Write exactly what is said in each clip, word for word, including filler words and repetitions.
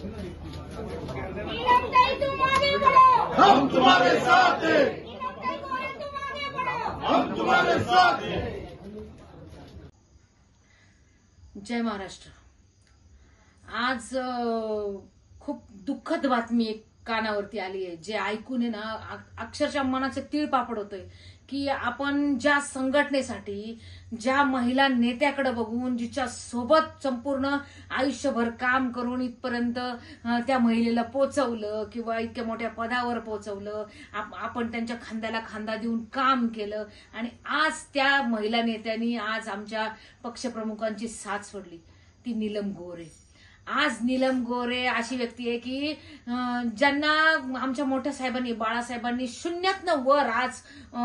हम तुम्हारे साथ हैं, हम तुम्हारे साथ हैं। जय महाराष्ट्र। आज खूप दुःखद बातमी एक कानावरती आली आहे, जे ऐकून आहे ना अक्षरशः मनाचे तीळ पापड होतोय की आपण ज्या संघटनेसाठी, ज्या महिला नेत्याकडे बघून, जिच्या सोबत संपूर्ण आयुष्यभर काम करून इथपर्यंत त्या महिलेला पोचवलं किंवा इतक्या मोठ्या पदावर पोचवलं, आपण त्यांच्या खांद्याला खांदा देऊन काम केलं आणि आज त्या महिला नेत्यांनी आज आमच्या पक्षप्रमुखांची साथ सोडली, ती नीलम गोरे। आज नीलम गोरे अशी व्यक्ती आहे की ज्यांना आमच्या मोठ्या साहेबांनी, बाळासाहेबांनी शून्यातनं वर आज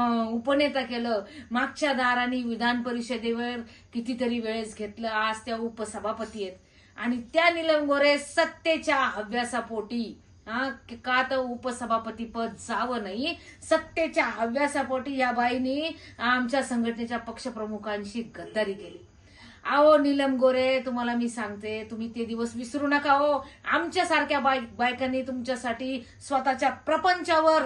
उपनेता केलं, मागच्या दारांनी विधान परिषदेवर कितीतरी वेळेस घेतलं, आज त्या उपसभापती आहेत आणि त्या नीलम गोरे सत्तेच्या हव्यासापोटी, हा का तर उपसभापती पद जावं नाही, सत्तेच्या हव्यासापोटी या बाईंनी आमच्या संघटनेच्या पक्षप्रमुखांशी गद्दारी केली। आओ नीलम गोरे, तुम्हाला मी सांगते, तुम्ही ते दिवस विसरू नका हो। आमच्या सारख्या बायकांनी तुमच्यासाठी स्वतःच्या प्रपंचावर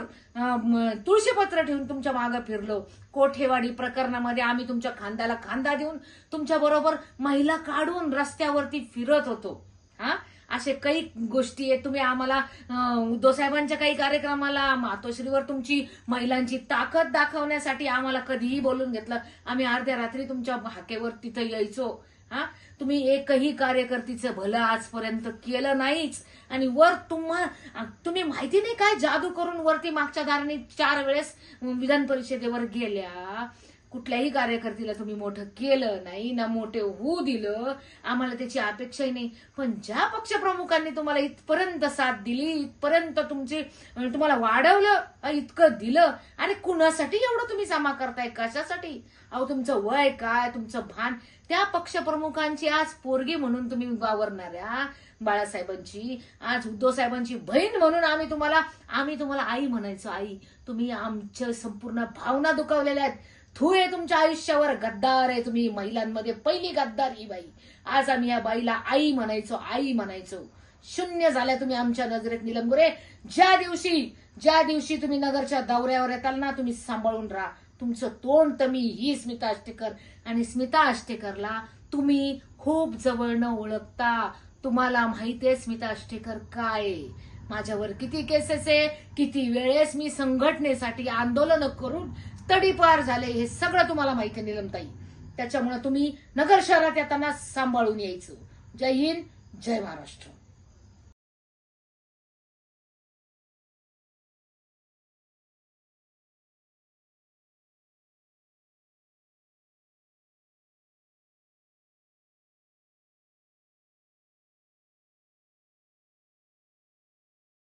तुळशीपत्र ठेवून तुमच्या मागे फिरलो। कोठेवाडी प्रकरणामध्ये आम्ही तुमच्या खांद्याला खांदा देऊन तुमच्या बरोबर महिला काढून रस्त्यावरती फिरत होतो। हा असे काही गोष्टी आहेत। तुम्ही आम्हाला उद्धव साहेबांच्या काही कार्यक्रमाला, मातोश्रीवर तुमची महिलांची ताकद दाखवण्यासाठी आम्हाला कधीही बोलून घेतलं, आम्ही अर्ध्या रात्री तुमच्या हाकेवर तिथं यायचो। हा तुम्ही एकही कार्यकर्तीचं भलं आजपर्यंत केलं नाहीच आणि वर तुम्हा तुम्ही माहिती नाही काय जादू करून वरती मागच्या दाराने चार वेळेस विधान परिषदेवर गेल्या। कुठल्याही कार्यकर्तीला तुम्ही मोठं केलं नाही ना, मोठे होऊ दिलं, आम्हाला त्याची अपेक्षाही नाही। पण ज्या पक्षप्रमुखांनी तुम्हाला इथपर्यंत साथ दिली, इथपर्यंत तुमची तुम्हाला वाढवलं, इतकं दिलं आणि कुणासाठी एवढं तुम्ही जमा करताय, कशासाठी? अहो तुमचं वय काय, तुमचं भान, त्या पक्षप्रमुखांची आज पोरगी म्हणून तुम्ही वावरणाऱ्या बाळासाहेबांची, आज उद्धव साहेबांची बहीण म्हणून आम्ही तुम्हाला आम्ही तुम्हाला आई म्हणायचो। आई, तुम्ही आमच्या संपूर्ण भावना दुखावलेल्या आहेत। थू आहे तुमच्या आयुष्यावर, गद्दार आहे तुम्ही, महिलांमध्ये पहिली गद्दार ही बाई। आज आम्ही या बाईला आई म्हणायचो, आई म्हणायचो। शून्य झाल्या तुम्ही आमच्या नजरेत नीलम गोरे। ज्या दिवशी ज्या दिवशी तुम्ही नगरच्या दौऱ्यावर येताल ना, तुम्ही सांभाळून राहा। तुमचं तोंड तर मी ही स्मिता आष्टेकर आणि स्मिता आष्टेकरला तुम्ही खूप जवळनं ओळखता, तुम्हाला माहितीये स्मिता आष्टेकर काय, माझ्यावर किती केसेस आहे, किती वेळेस मी संघटनेसाठी आंदोलन करून तडीपार झाले, हे सगळं तुम्हाला माहिती आहे नीलमताई। त्याच्यामुळे तुम्ही नगर शहरात येताना सांभाळून यायचं। जय हिंद, जय महाराष्ट्र।